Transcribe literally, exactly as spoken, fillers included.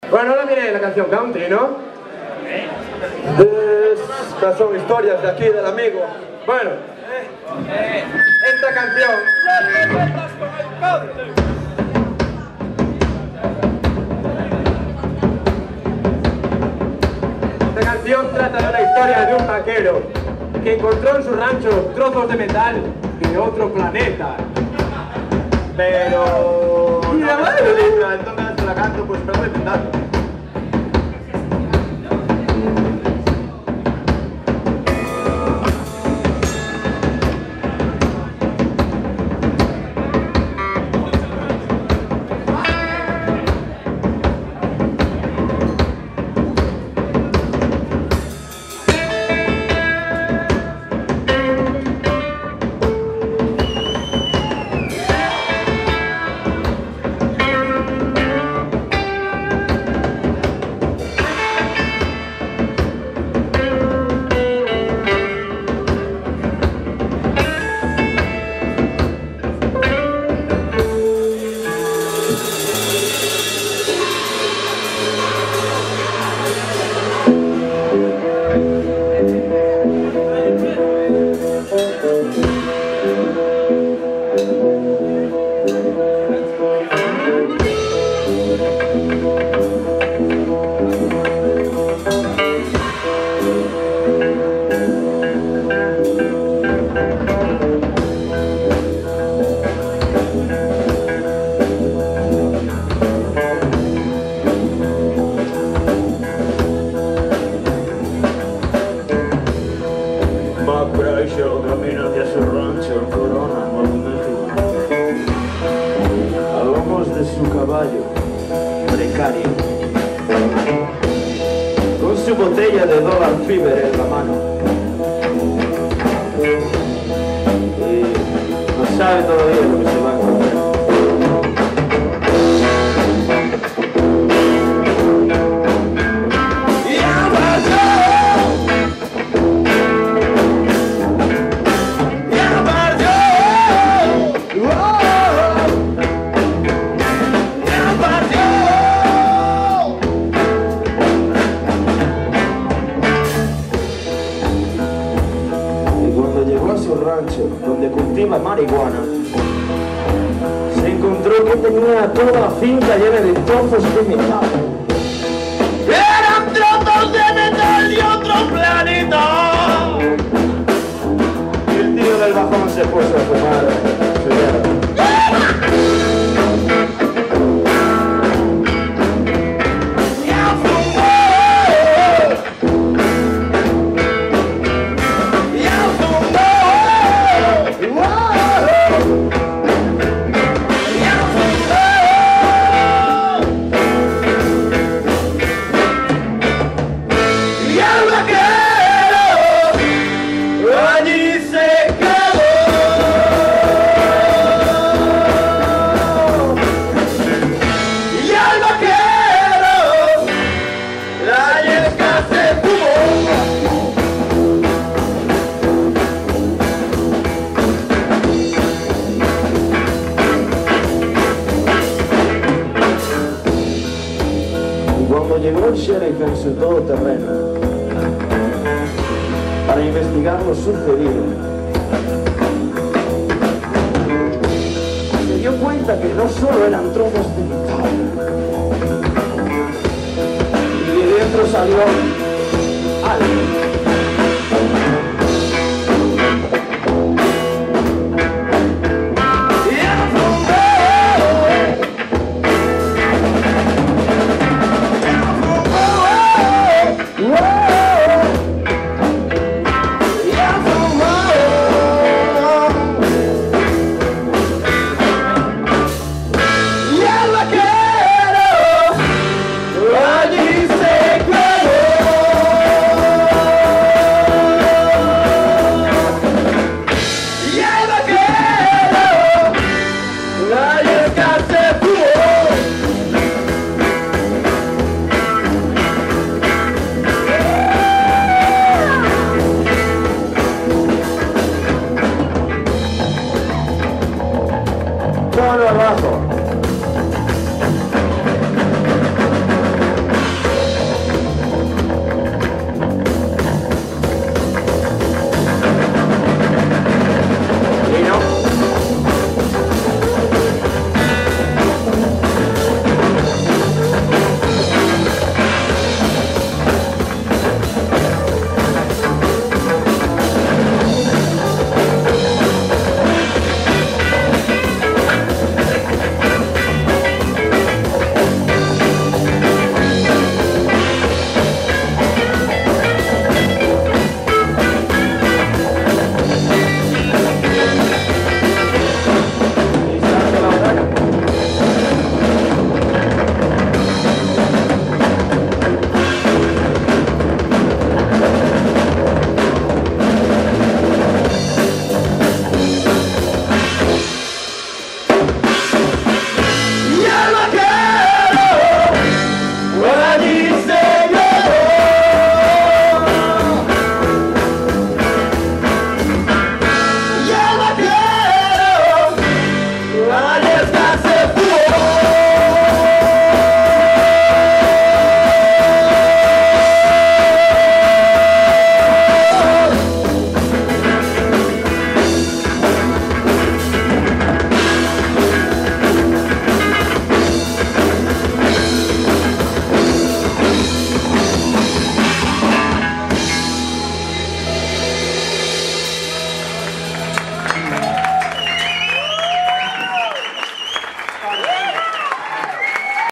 Bueno, ahora viene la canción country, ¿no? Estas son historias de aquí del amigo. Bueno, esta canción... Esta canción trata de una historia de un vaquero que encontró en su rancho trozos de metal de otro planeta. Pero... Y la madre de letra, entonces la canto, pues me voy intentando. Camina hacia su rancho en Corona, Nuevo México. A lomos de su caballo, precario, con su botella de dólar Fever en la mano. Y no sabe todavía lo que se va a encontrar. Donde cultiva marihuana, se encontró que tenía toda la finca llena de trozos de metal. ¡Eran trozos de metal de otro planeta! Y el tío del bajón se puso a fumar cigarro. Llegó el sheriff en su todoterreno para investigar lo sucedido. Se dio cuenta que no solo eran trozos de metal, y de dentro salió algo.